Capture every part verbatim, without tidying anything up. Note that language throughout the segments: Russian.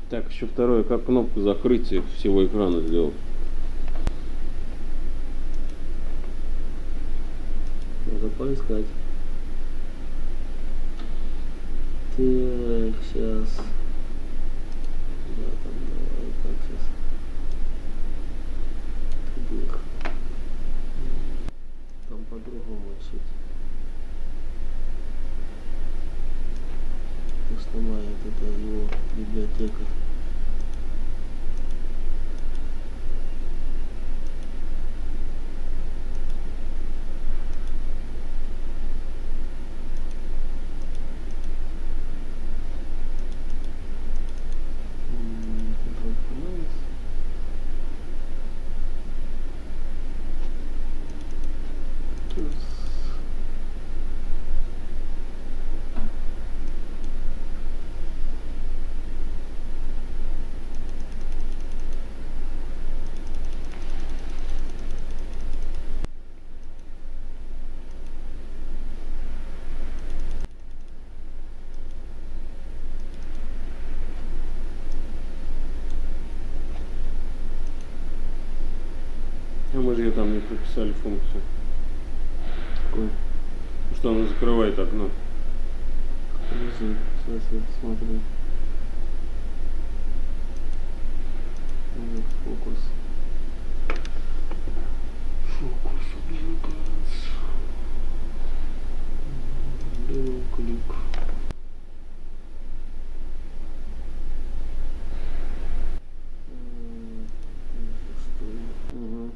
Так, еще второе, как кнопку закрытия всего экрана сделать. Надо поискать. Так, сейчас. Да, там, давай, так, сейчас. Где? Там по-другому чуть. Снимает это его библиотека. А мы же ее там не прописали функцию. Какой? Что она закрывает окно. Подожди, сейчас я посмотрю. Вот фокус. Фокус обжигается. Левый клик. Угу.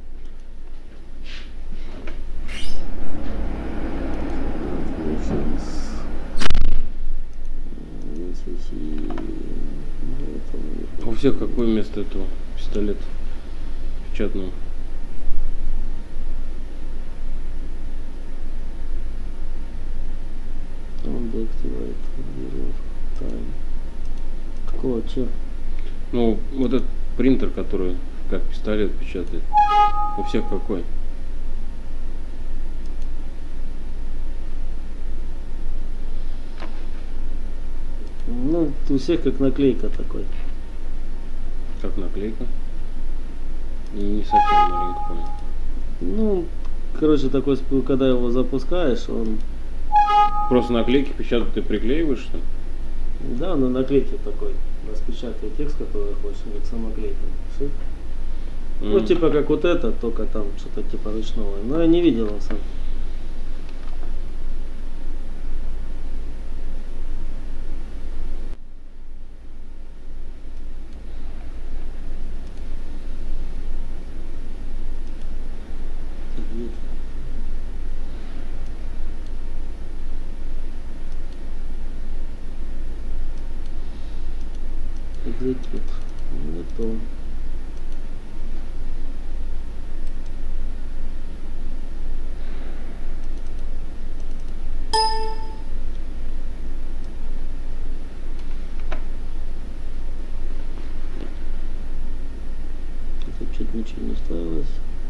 У всех какое место этого пистолета печатного? Он деактивирует тайм. Какого, че? Ну, вот этот принтер, который как пистолет печатает. У всех какой? Ну, у всех как наклейка такой. Как наклейка? Не, не совсем маленько понял. Ну, короче, такой, когда его запускаешь, он... Просто наклейки печатают, ты приклеиваешь, что ли? Да, на наклейке такой. Распечатывай текст, который хочешь, как самоклейка. Mm. Ну, типа как вот это, только там что-то типа ручного. Но я не видел он сам. Экзекьют. Не то. Тут что-то ничего не ставилось.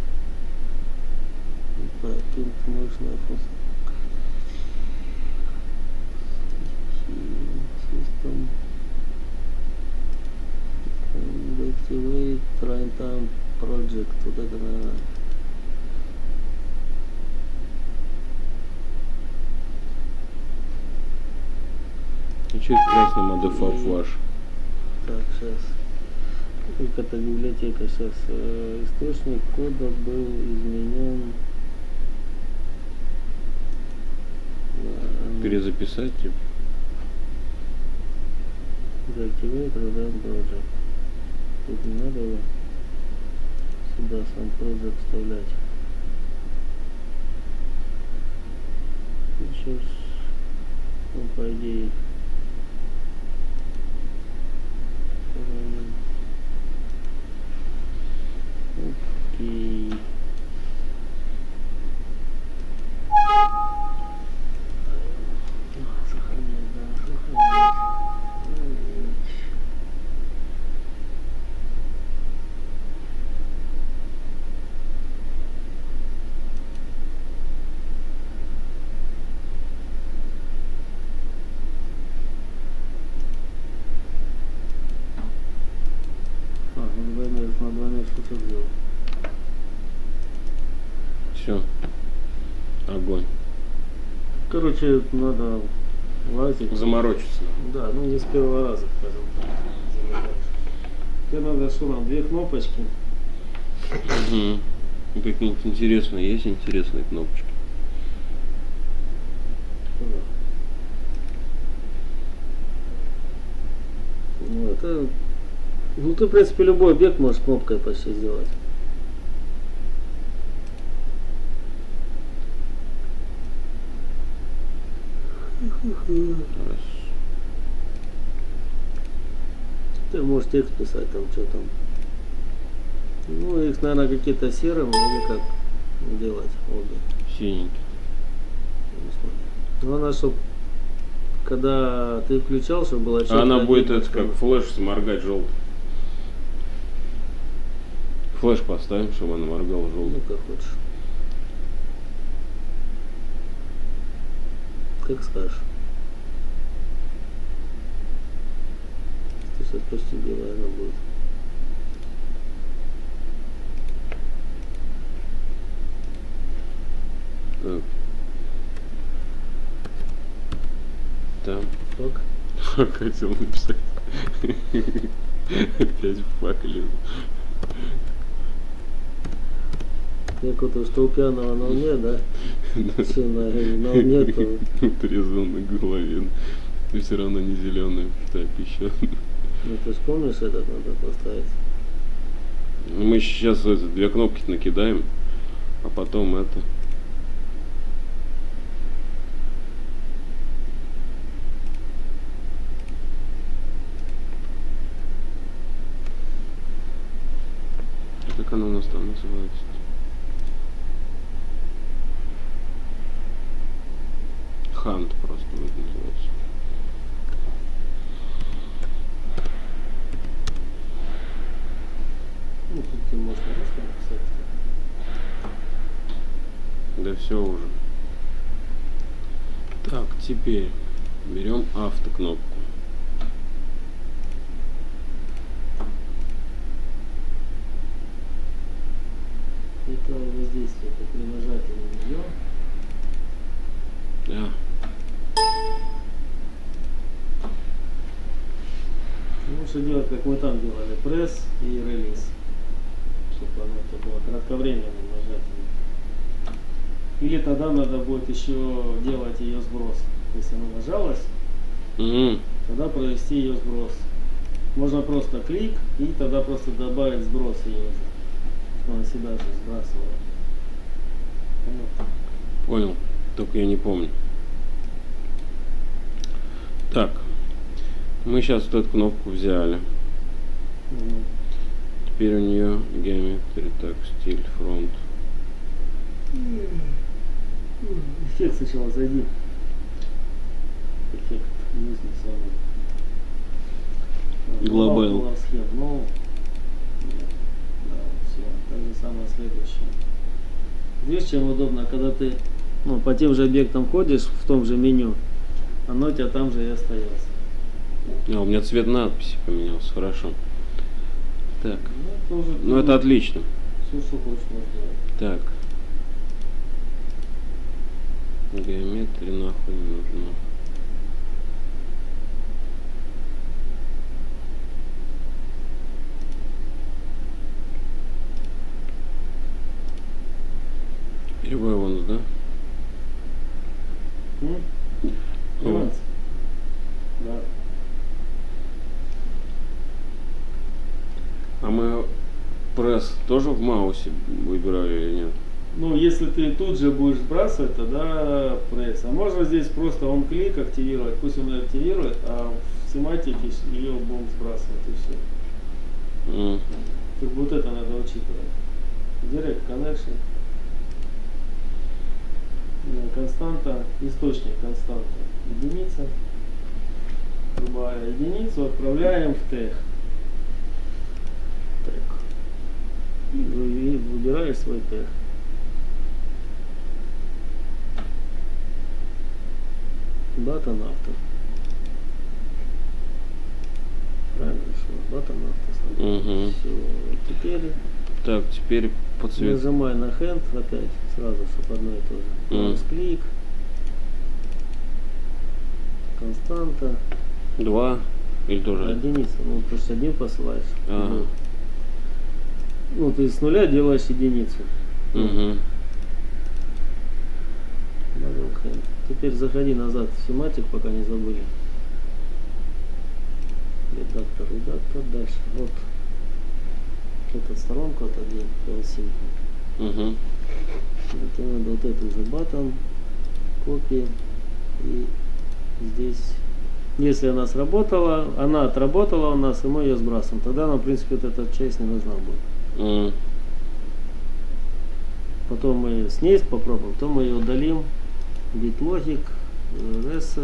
Так, тут нужно систем. Deactivate Runtime Project. Вот это, наверное. И что это красный модифа флаш? Так, сейчас. Только эта библиотека сейчас. Источник кода был изменен. Перезаписать, типа. Deactivate Runtime Project. Тут не надо его сюда сам project вставлять. Сейчас, ну, по идее, окей. Сохранять, да, сохранять. на двойной штучек сделал. Все. Огонь. Короче, надо лазить. Заморочиться. Да, ну не с первого раза, скажем так. Тебе надо что нам, две кнопочки. Угу. Какие-нибудь интересные, есть интересные кнопочки? Ну это... Ну ты в принципе любой объект можешь кнопкой почти сделать. Раз. Ты можешь текст писать там, что там. Ну их, наверное, какие-то серым или как делать обе. Синенький. Ну она, чтоб когда ты включал, чтобы было четко. А она будет видно, это что как она- флеш моргать желтый. Флеш поставим, чтобы она моргала Ну желтый. как хочешь. Как скажешь. Ты сейчас почти белая она будет. Так. Там. Фак. Хотел написать. Опять фак лезу. Як ото что у пьяного на уме, да? Все на, на уме, то Трезво на голове. Но все равно не зеленая, пустая пища. ну ты ж помнишь, этот надо поставить. Ну, мы сейчас эти две кнопки накидаем, а потом это. Как она у нас там называется? Хант просто будет называться. Ну тут ты можешь русском написать. Да все уже. Так, теперь берем автокнопку. Это воздействие, это при нажатии на нее. Да. Лучше делать, как мы там делали, пресс и релиз. Чтобы оно это было кратковременным нажатием. Или тогда надо будет еще делать ее сброс. Если она нажалась, Угу. тогда провести ее сброс. Можно просто клик и тогда просто добавить сброс ее уже. Чтобы она себя же сбрасывала. Понятно? Понял. Только я не помню. Так. Мы сейчас вот эту кнопку взяли. Мгм. Теперь у нее геометрия, так, стиль, фронт. Эффект сначала зайди. Эффект нижний самый. Global. Color схем, но нет. Да, все. Так же самое следующее. Видишь, чем удобно, когда ты ну, по тем же объектам ходишь в том же меню, оно у тебя там же и остается. А, у меня цвет надписи поменялся, хорошо. Так. Ну, тоже Ну это отлично. все, что хочешь, можешь делать. Так. Геометрия нахуй не нужна. Rebalance, да? М? Ну. Баланс? Да. А мы пресс тоже в маусе выбирали или нет? Ну, если ты тут же будешь сбрасывать, тогда пресс. А можно здесь просто он клик активировать, пусть он ее активирует, а в семантике ее будем сбрасывать и все. М. Как бы вот это надо учитывать. Direct connection. Э, Константа, источник константа. Единица. Любая единицу отправляем в тег. Тег. И вы- выбираешь свой тег. Button авто. Правильно решил. Button авто сразу. Угу. Все. Теперь Так, теперь по цвету. нажимай на hand опять, сразу, чтобы одно и то же. Mm. Клик. Константа. Два или тоже? Единица. Ну, то есть один посылаешь. Ага. Ну, ты с нуля делаешь единицу. Угу. Double hand. Теперь заходи назад в семантик, пока не забыли. Редактор, редактор, дальше. Вот. Эту сторонку отодвинь, полосинку. Угу. Это надо вот эту же батон, копия. И здесь, если она сработала, она отработала у нас, и мы ее сбрасываем. Тогда нам, в принципе, вот эта часть не нужна будет. Mm. Потом мы с ней попробуем, потом мы ее удалим. BitLogic, Reset.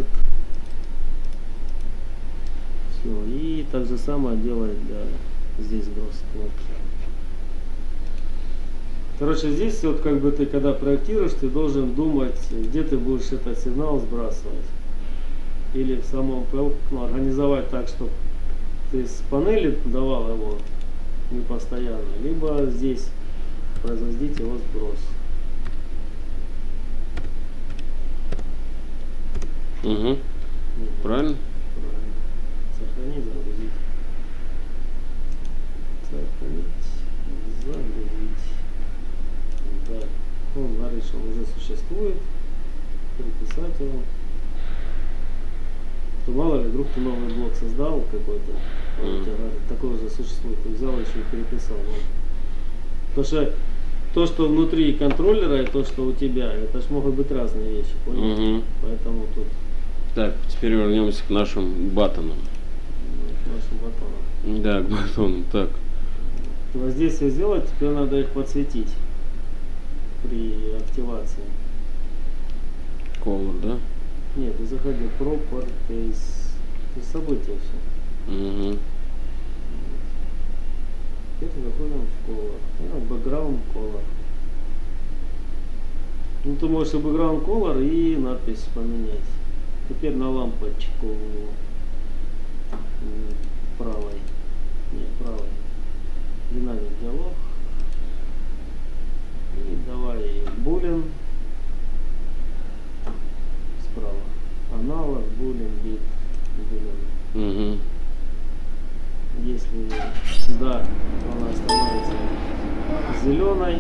Все. И так же самое делает для здесь гроз. Вот. Короче, здесь вот как бы ты когда проектируешь, ты должен думать, где ты будешь этот сигнал сбрасывать. Или в самом пэл, ну, организовать так, чтобы ты с панели давал его не постоянно, либо здесь производить его сброс. Угу. Угу. Правильно? Правильно. Сохранить, загрузить. Сохранить, загрузить. Да. Он говорит, что он уже существует. Переписать его. То мало ли, вдруг ты новый блок создал какой-то, mm. такой уже существует, ты взял еще и переписал. Вот. Потому что то, что внутри контроллера, и то, что у тебя, это ж могут быть разные вещи, понял? Mm-hmm. Поэтому тут... Так, теперь вернемся к нашим батонам. К нашим батонам. Да, к батонам, так. Воздействие сделать, теперь надо их подсветить при активации. Color, да? Нет, ты заходи в Properties, это события все. Угу. Теперь заходим в Color. Ну, Background Color. Ну, ты можешь и Background Color, и надпись поменять. Теперь на лампочку правой. Нет, правой. Динамик диалог. И давай булин. Справа. Аналог, булин, бит, булин. Угу. Если да, то она становится зеленой.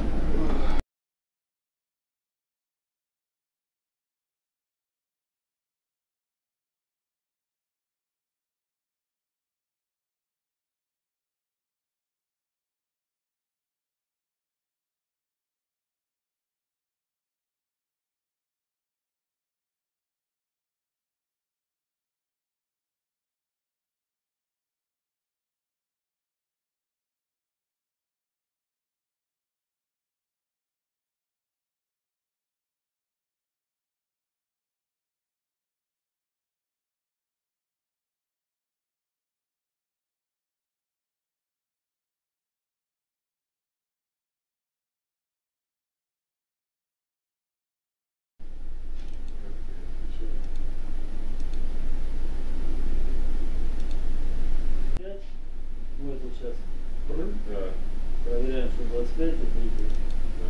Мы тут сейчас да. Проверяем, что двадцать пять это не будет. Да.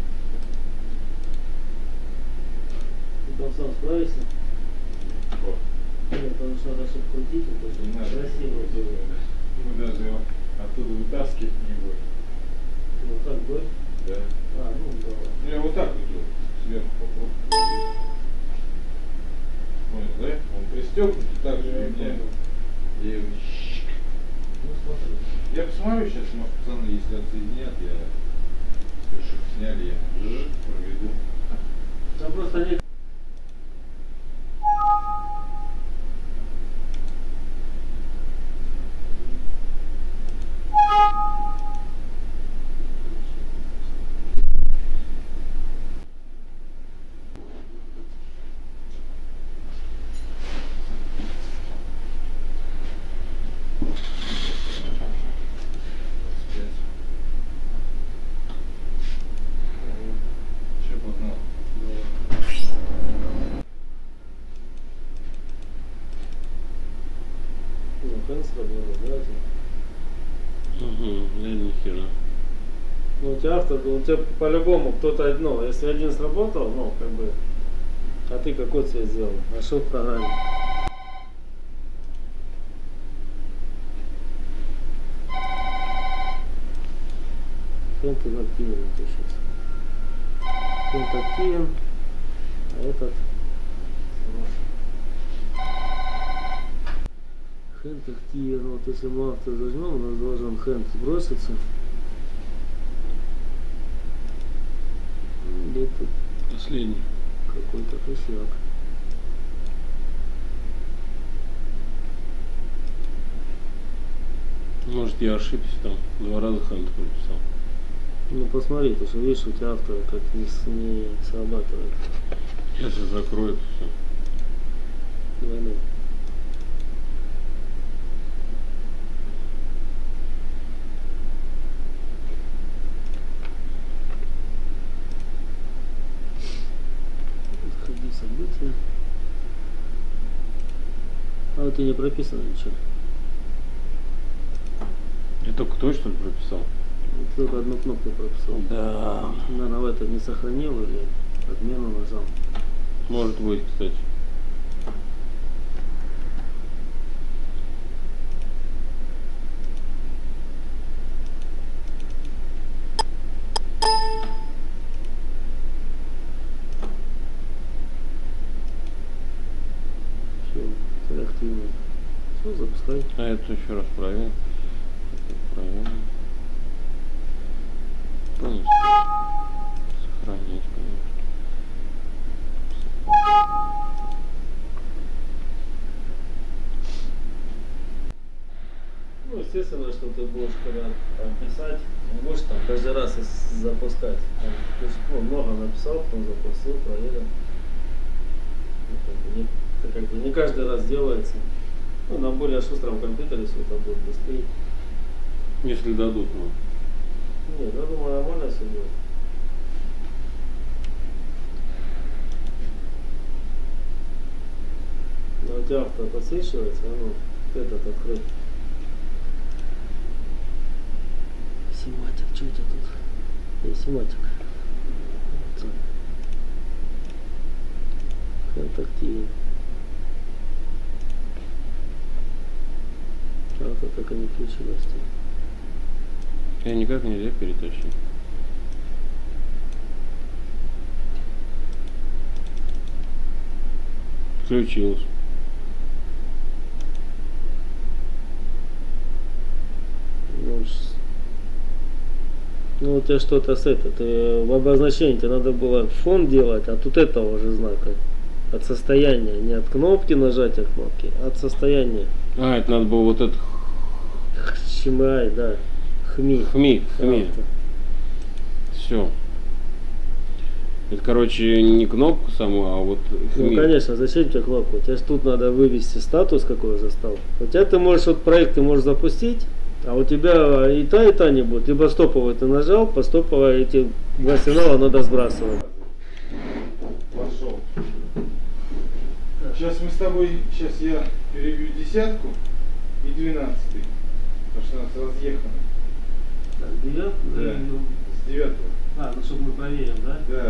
Ты там сам справишься? Что? Нет, потому что надо, чтобы крутить, это Не надо. красиво было. Мы даже его оттуда вытаскивать не будем. Вот так будет? Да. А, ну давай. Ну я вот так вот делаю, сверху попробую. Понял, да? Он пристегнут, и так же у меня. Я его... Ну смотри. Я посмотрю сейчас, может, пацаны, если отсоединят, я спешу, сняли, я проведу. Там просто нет. Че познал? Ну, конец работал, да? Угу, да ни хера. Ну, у тебя авто, у тебя по-любому кто-то, ну, если один сработал, ну, как бы, а ты какой цвет сделал? А что в программе? Хенд инактивен у тебя сейчас. Хенд активен, а этот... Хенд активен, вот если мы авто зажмем, у нас должен хенд сброситься. Где-то Последний. какой-то косяк. Может, я ошибся там. Два раза хант прописал. Ну посмотри, ты же видишь, у тебя авто как не, с- не срабатывает. Сейчас я закрою это все. Двойной. Отходи события. А вот и не прописано ничего. Я только то, что ли, прописал? Только одну кнопку прописал. Да. Наверное, в это не сохранил или отмену нажал. Может быть, кстати. Все, активный. Все, запускай. А это еще раз проверим. Проверим. Полностью. Сохранить, конечно. Ну, естественно, что ты будешь, когда там писать, не будешь там каждый раз ис- запускать. Там, то есть, ну, много написал, потом запустил, проверил. Ну, как бы не, это как бы не каждый раз делается. Ну, на более шустром компьютере все это будет быстрее. Если дадут, ну. Нет, я думаю, нормально все будет. Но у тебя авто подсвечивается, а ну, вот этот открыть. Симатик, что это тут? Есть симатик. Вот он. Контактивен. Авто так и не включилось. Я никак нельзя перетащить. Включилось. Ну, с- ну у тебя что-то с это, ты в обозначении тебе надо было фон делать, а тут этого уже знака. От состояния, не от кнопки нажатия кнопки, а от состояния. А, это надо было вот это Чимай, да. Хми. хми, хми. Авто. Все. Это, короче, не кнопку саму, а вот Ну хми. конечно, зачем тебе кнопку? Тебе ж тут надо вывести статус, какой застал. У тебя ты можешь вот проект ты можешь запустить, а у тебя и та, и та не будет. Либо стоповый ты нажал, по стоповой эти два сигнала надо сбрасывать. Пошел. Сейчас мы с тобой, сейчас я перебью десятку и двенадцатый, потому что у нас разъехано. Так, девят? Да. С девятого. А, ну чтобы мы проверим, да? Да.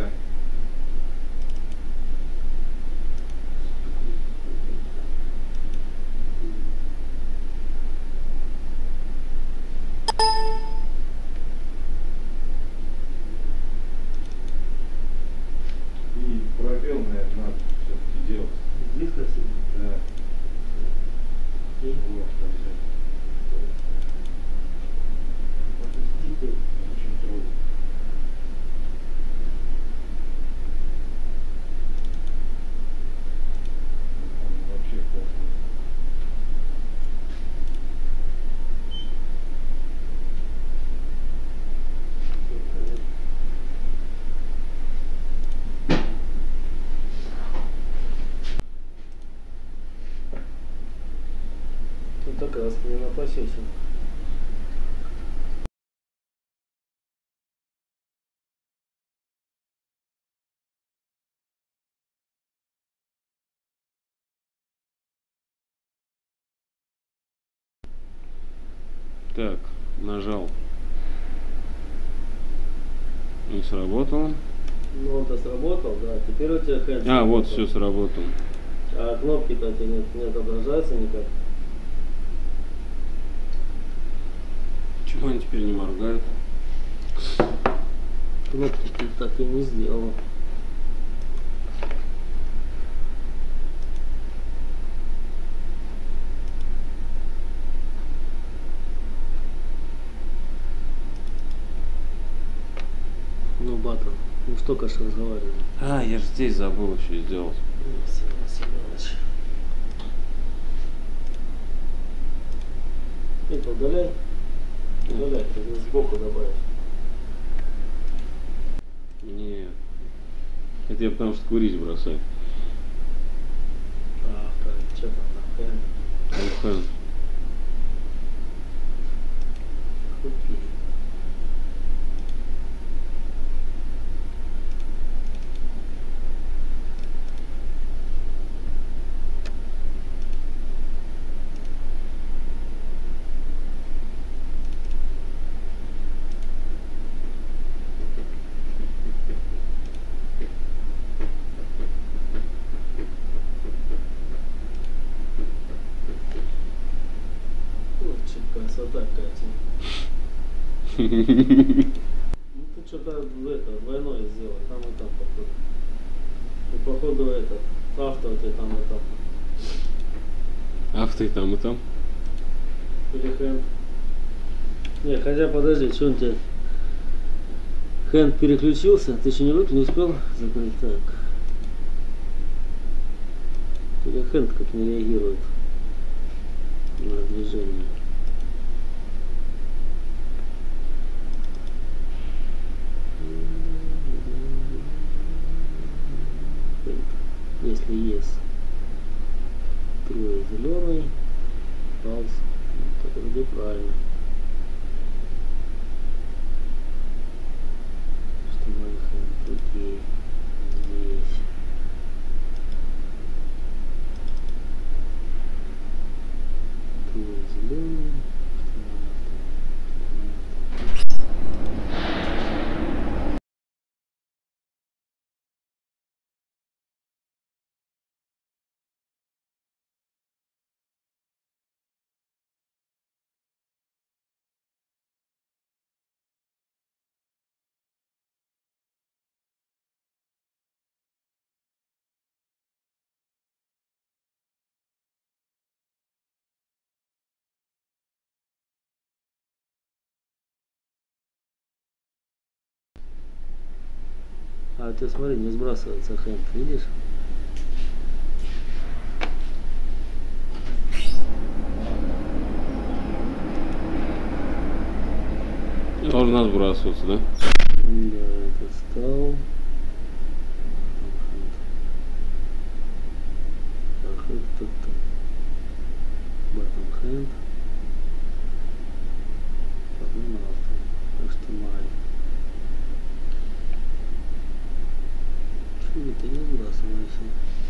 И пробел, наверное, надо все-таки делать. Здесь красиво. Да. Окей. Вот, так взять. Подождите. Очень трудно. Он вообще плохо. Тут так раз не напасешься. Так. Нажал. Не сработало. Ну он-то сработал, да. Теперь у тебя хэнд. А, вот все сработало. А кнопки-то не, не отображаются никак. Чего они теперь не моргают? Кнопки ты так и не сделал. Ну, Батон, ну столько ж разговаривали. А, я же здесь забыл еще сделать. Это удаляй. Удаляй, ты сбоку добавишь. Нет. Это я потому что курить бросаю. А, так, что там на хэнд? Хэн. Окей. Красота какая-то. Ну ты что-то это двойное сделал, там и там походу. И походу этот авто у тебя там и там. Авто и там, и там. Или хэнд. Не, хотя подожди, что он тебя. Хэнд переключился, ты еще не выключил, не успел закрыть. Так. Или хэнд как не реагирует на движение. Если есть трое зеленый, палс, то вроде правильно. Что мы их окей, здесь. Трое зеленый. А ты смотри, не сбрасывается хэнд, видишь? Должна сбрасываться, да? Да, это стал. Хэнд тут. Button хэнд. Потом авто. Так что май. Ты не сбрасывайся.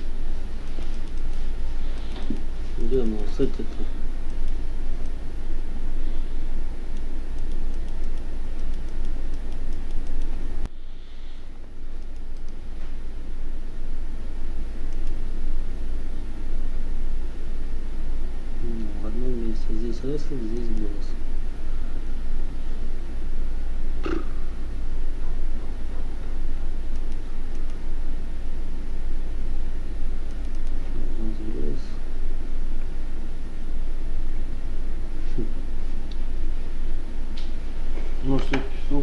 Где оно, кстати-то? В одном месте. Здесь рестлинг, здесь голос. Может, все-таки стул?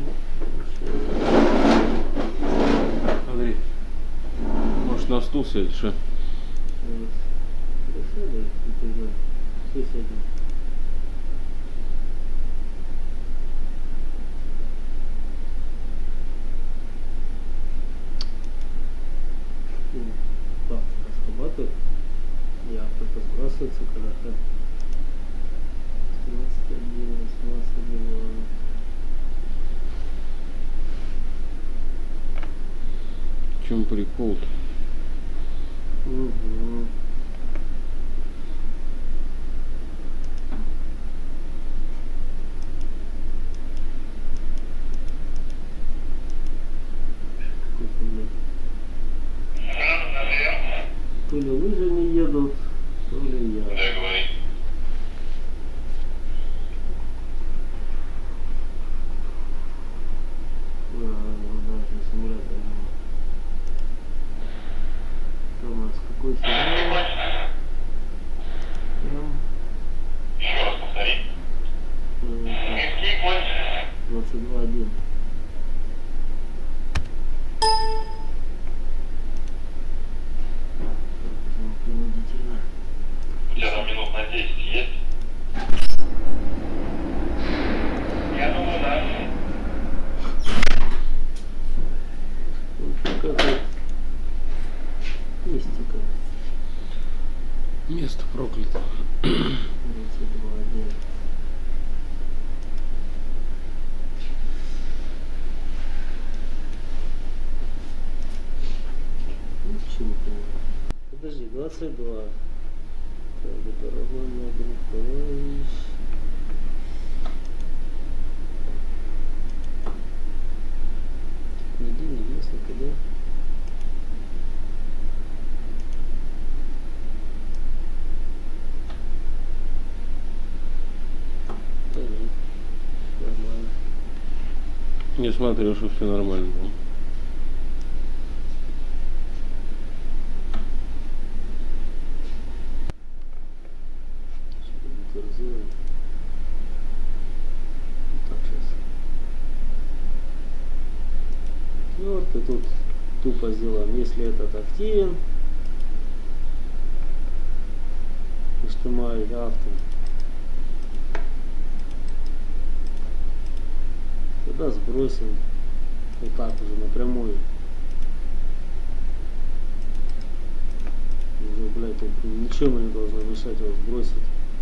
Смотри. Может, на стул сядешь, а? Присядай, все сядем. Так, срабатывает. Я только сбрасывается, когда так. семнадцать один, семнадцать два. В чем прикол-то? Угу. двадцать два один. Принудительно. У тебя там минут на десять есть? Я думаю, да. Какая мистика. Место проклято. двадцать два один. Ничего не понимаю. Подожди, двадцать два. Так, дорогой мой друг, товарищ. Княгиня, вестника, да? Да нет, нормально. Не смотрел, что все нормально было. Инвентаризируем. Так, сейчас. Четвертый тут тупо сделаем, если этот активен. Нажимаю авто. Тогда сбросим вот так уже напрямую. Уже, блядь, тут ничего мы не должно мешать его сбросить.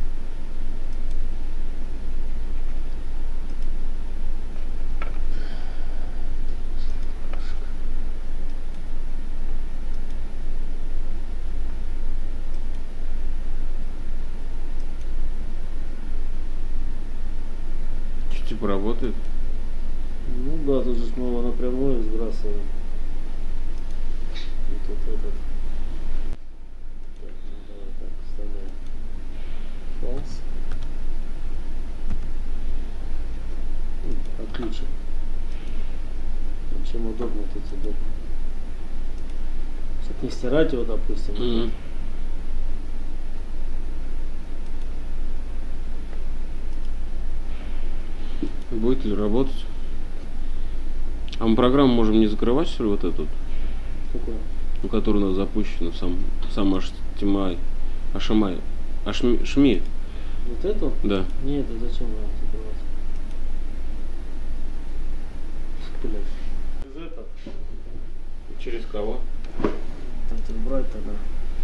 Что, типа работает? Ну да, тут же снова напрямую сбрасываем. И тут этот. Так, ну давай так, вставляем. False. Ну, отключим. Чем удобно, тут удобно. Чтобы не стирать его, допустим. Mm-hmm. Будет ли работать? А мы программу можем не закрывать, что ли, вот эту? Какое? Ну, которая у нас запущена, сам, сам аш ти эм ай, ашамай, ашми, шми. Вот эту? Да. Нет, это зачем ее закрывать? Блядь. Из этого? Через кого? Давайте брать тогда.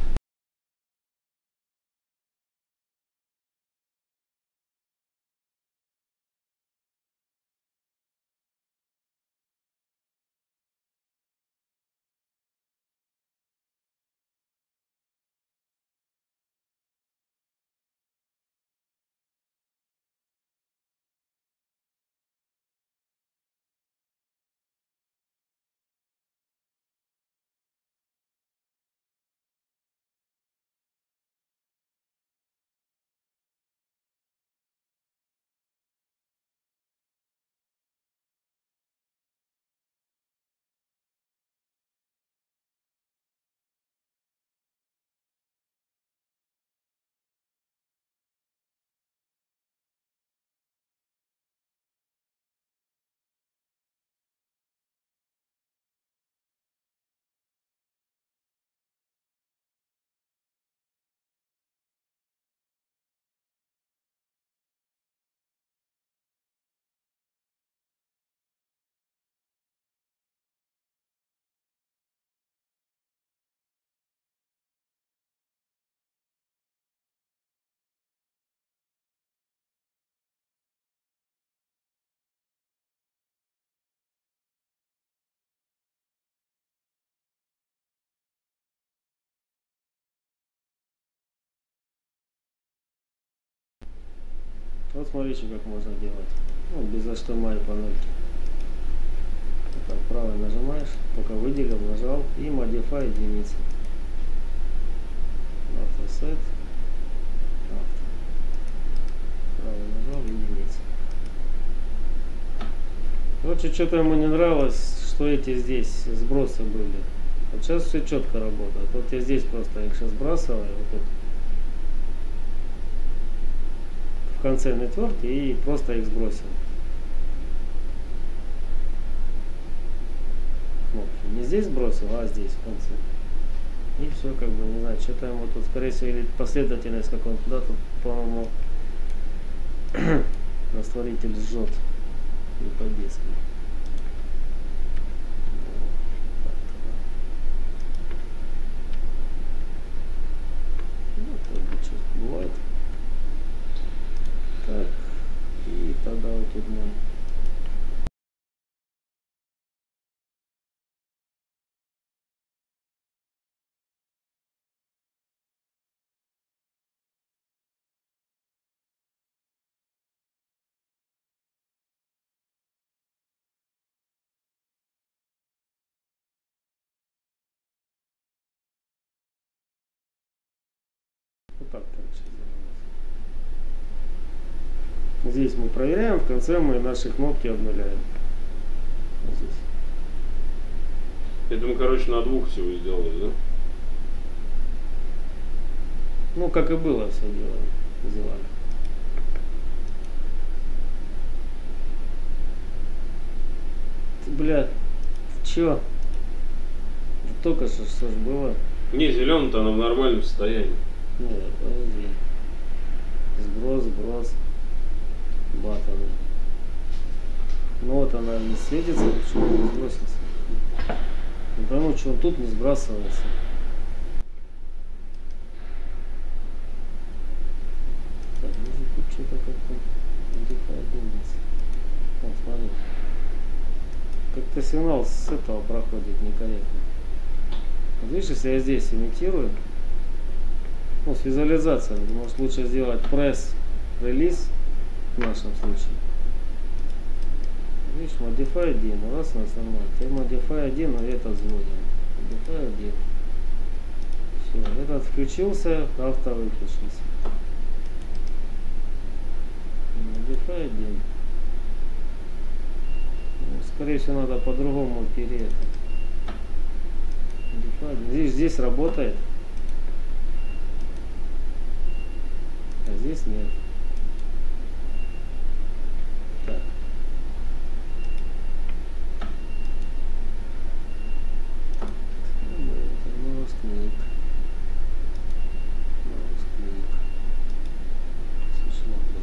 Вот смотрите, как можно делать. Ну, без эйч ти эм ай панельки. Так, правой нажимаешь, только выделил, нажал и Modify единицы. Автосет. Авто. Правой нажал, единицы. Короче, что-то ему не нравилось, что эти здесь сбросы были. Вот сейчас все четко работает. Вот я здесь просто их сейчас сбрасываю, вот тут. В конце нетворки и просто их сбросил. Не здесь бросил, а здесь в конце. И все, как бы, не знаю, что-то ему тут, скорее всего, или последовательность какой-то, да, тут, по-моему, растворитель жжет. Не по-детски. Ну, как бы, что бывает. Так, и тогда вот тут мы... Вот так, короче, делаем. Здесь мы проверяем, в конце мы наши кнопки обнуляем. Вот здесь. Это мы, короче, на двух всего сделали, да? Ну, как и было, все делаем. Сделали. Ты, бля, чё? Только что, что ж было? Не, зеленый-то она в нормальном состоянии. Нет, подожди. Сброс, сброс. Батаны. Ну вот она не светится, почему не сбросится? Не пойму, что он тут не сбрасывается. Так, может тут что-то как-то где-то одуматься. Вот, смотри. Как-то сигнал с этого проходит некорректно. Вот видишь, если я здесь имитирую, ну, с визуализацией, может лучше сделать пресс, релиз в нашем случае. Видишь, Modify один, раз у нас нормально. Теперь Modify один, а этот взводим. Modify один. Все, этот включился, авто выключился. Modify один. Ну, скорее всего, надо по-другому пере это. Modify один. Здесь, здесь работает. А здесь нет. Так. Маус клик. Маус клик. Смешно, блин.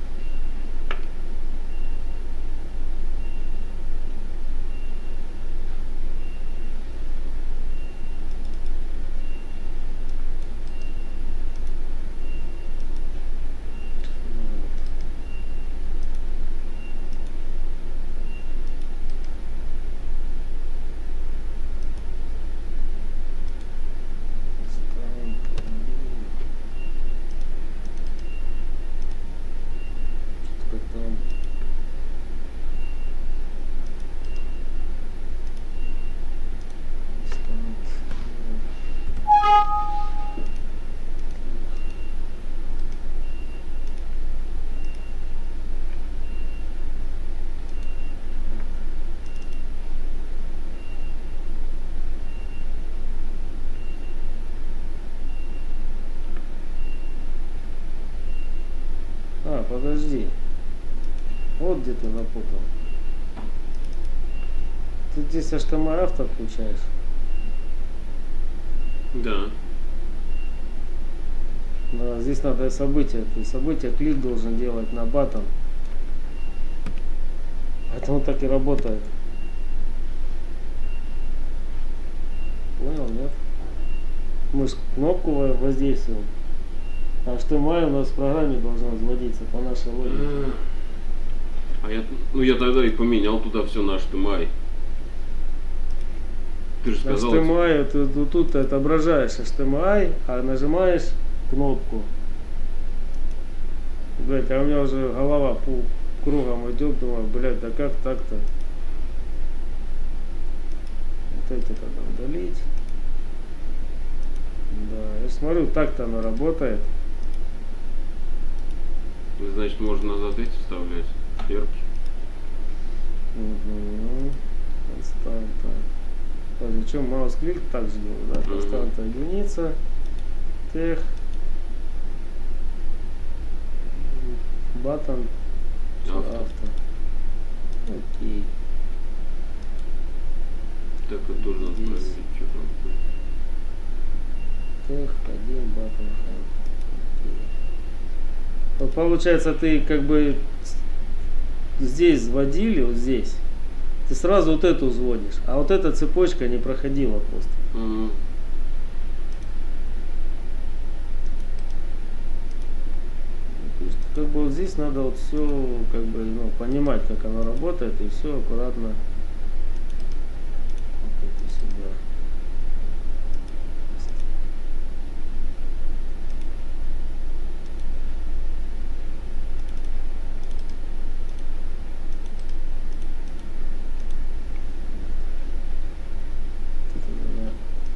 А, подожди. Вот где ты напутал. Ты здесь эйч ти эм ай автор включаешь? Да. Да, здесь надо события. Ты события клик должен делать на button. Поэтому так и работает. Понял, нет? Мы же кнопку воздействуем. А эйч ти эм ай у нас в программе должен вводиться по нашей логике. А я, ну я тогда и поменял туда все на эйч ти эм ай. Ты же сказал... эйч ти эм ай, ты, ты, тут ты отображаешь эйч ти эм ай, а нажимаешь кнопку. Блять, а у меня уже голова по кругом идет, думаю, блять, да как так-то? Вот эти тогда удалить. Да, я смотрю, так-то оно работает. Значит, можно назад эти вставлять. Перки. Угу. Константа. Подожди, что, маус клик так же делаю, да? Константа единица. Тех. Button. Авто. Авто. Окей. Так, это тоже проверить, что там. Тех один батон. Вот получается, ты как бы здесь вводили, вот здесь, ты сразу вот эту взводишь, а вот эта цепочка не проходила просто. Мгм. То есть, как бы вот здесь надо вот все как бы ну, понимать, как оно работает, и все аккуратно вот это сюда. Это надо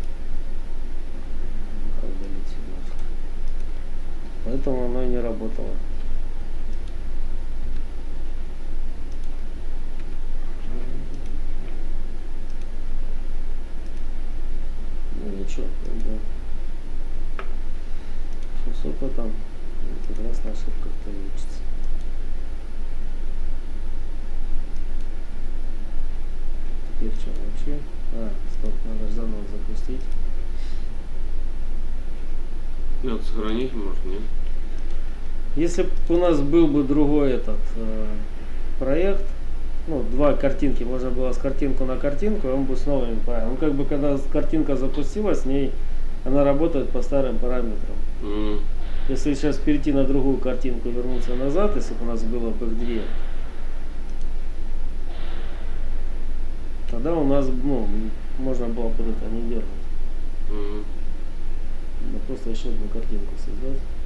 удалить немножко. Поэтому оно и не работало. Ну ничего, да. С опытом как раз на ошибках-то и учится. Теперь что вообще? А, стоп, надо же заново запустить. Надо сохранить, может, нет? Если бы у нас был бы другой этот э, проект, ну, два картинки, можно было с картинку на картинку, и он бы снова не правильно. Ну, как бы, когда картинка запустилась, с ней она работает по старым параметрам. Мгм. Если сейчас перейти на другую картинку и вернуться назад, если бы у нас было бы их две, тогда у нас, ну, можно было бы это не дергать. Мгм. Надо просто еще одну картинку создать.